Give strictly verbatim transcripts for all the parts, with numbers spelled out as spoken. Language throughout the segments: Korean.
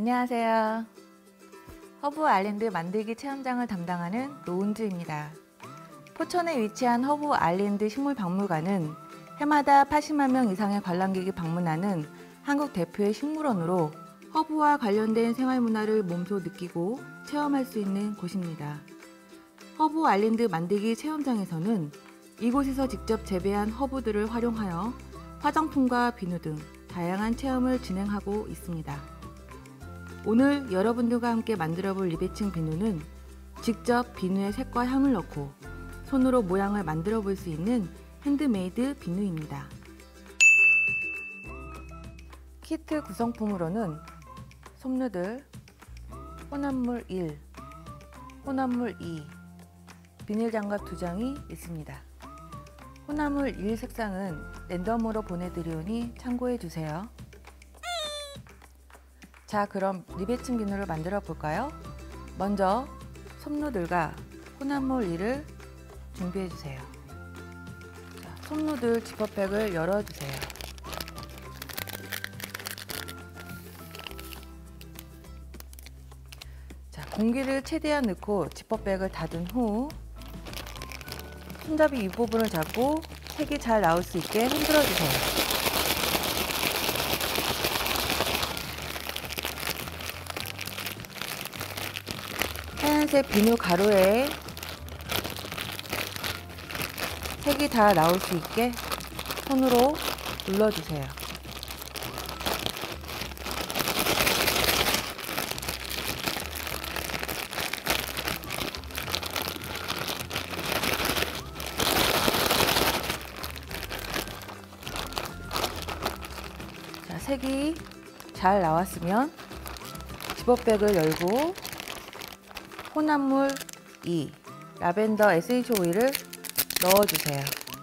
안녕하세요. 허브 아일랜드 만들기 체험장을 담당하는 노은주입니다. 포천에 위치한 허브 아일랜드 식물박물관은 해마다 팔십만 명 이상의 관람객이 방문하는 한국 대표의 식물원으로 허브와 관련된 생활문화를 몸소 느끼고 체험할 수 있는 곳입니다. 허브 아일랜드 만들기 체험장에서는 이곳에서 직접 재배한 허브들을 활용하여 화장품과 비누 등 다양한 체험을 진행하고 있습니다. 오늘 여러분들과 함께 만들어 볼 리베칭 비누는 직접 비누에 색과 향을 넣고 손으로 모양을 만들어 볼 수 있는 핸드메이드 비누입니다. 키트 구성품으로는 솜누들, 혼합물 일, 혼합물 이, 비닐장갑 두 장이 있습니다. 혼합물 일 색상은 랜덤으로 보내드리오니 참고해주세요. 자, 그럼 리베칭 비누를 만들어 볼까요? 먼저 솜누들과 혼합물 일을 준비해주세요. 자, 솜누들 지퍼백을 열어주세요. 자, 공기를 최대한 넣고 지퍼백을 닫은 후 손잡이 윗부분을 잡고 색이 잘 나올 수 있게 흔들어주세요. 하얀색 비누 가루에 색이 다 나올 수 있게 손으로 눌러주세요. 자, 색이 잘 나왔으면 지퍼백을 열고 혼합물 이, 라벤더 에센셜 오일을 넣어주세요.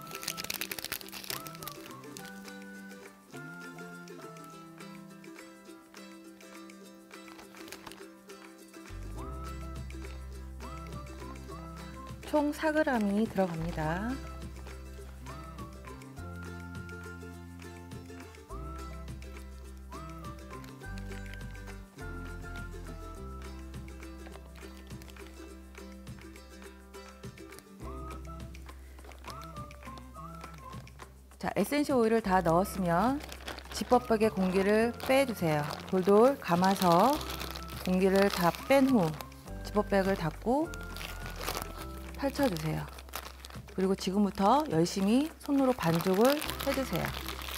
총 사 그램이 들어갑니다. 자, 에센셜 오일을 다 넣었으면 지퍼백의 공기를 빼주세요. 돌돌 감아서 공기를 다 뺀 후 지퍼백을 닫고 펼쳐주세요. 그리고 지금부터 열심히 손으로 반죽을 해주세요.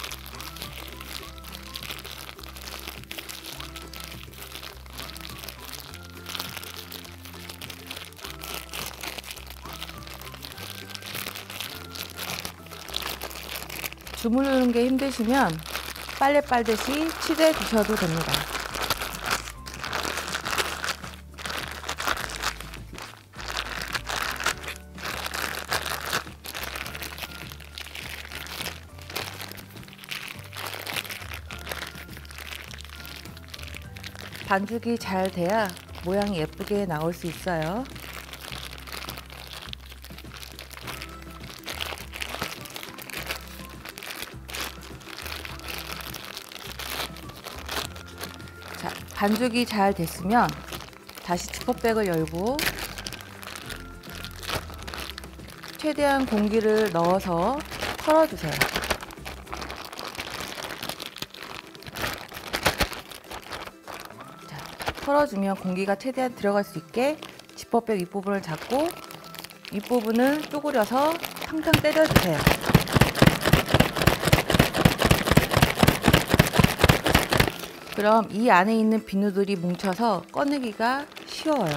주무르는 게 힘드시면 빨래 빨듯이 치대 주셔도 됩니다. 반죽이 잘 돼야 모양이 예쁘게 나올 수 있어요. 자, 반죽이 잘 됐으면 다시 지퍼백을 열고 최대한 공기를 넣어서 털어주세요. 자, 털어주면 공기가 최대한 들어갈 수 있게 지퍼백 윗부분을 잡고 윗부분을 쪼그려서 탕탕 때려주세요. 그럼 이 안에 있는 비누들이 뭉쳐서 꺼내기가 쉬워요.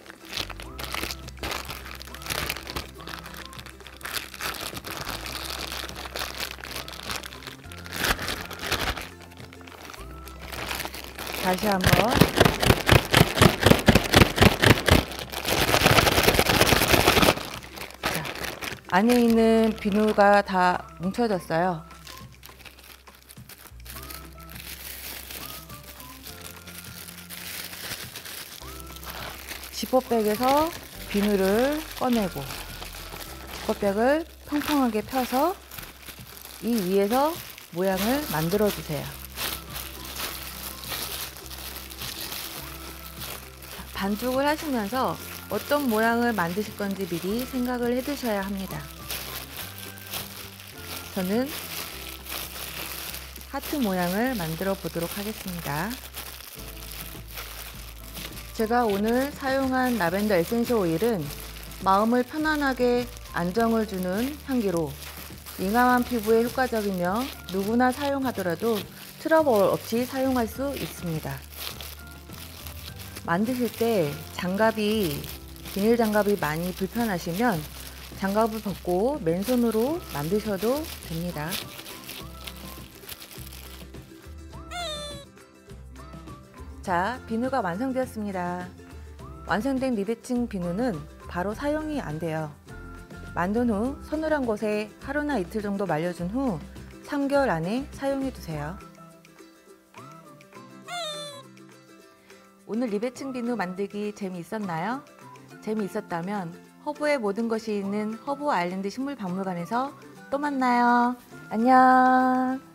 다시 한번 자, 안에 있는 비누가 다 뭉쳐졌어요. 지퍼백에서 비누를 꺼내고 지퍼백을 평평하게 펴서 이 위에서 모양을 만들어 주세요. 반죽을 하시면서 어떤 모양을 만드실 건지 미리 생각을 해 두셔야 합니다. 저는 하트 모양을 만들어 보도록 하겠습니다. 제가 오늘 사용한 라벤더 에센셜 오일은 마음을 편안하게 안정을 주는 향기로 민감한 피부에 효과적이며 누구나 사용하더라도 트러블 없이 사용할 수 있습니다. 만드실 때 장갑이 비닐 장갑이 많이 불편하시면 장갑을 벗고 맨손으로 만드셔도 됩니다. 자, 비누가 완성되었습니다. 완성된 리베칭 비누는 바로 사용이 안 돼요. 만든 후 서늘한 곳에 하루나 이틀 정도 말려준 후 삼 개월 안에 사용해 두세요. 오늘 리베칭 비누 만들기 재미있었나요? 재미있었다면 허브의 모든 것이 있는 허브 아일랜드 식물박물관에서 또 만나요. 안녕.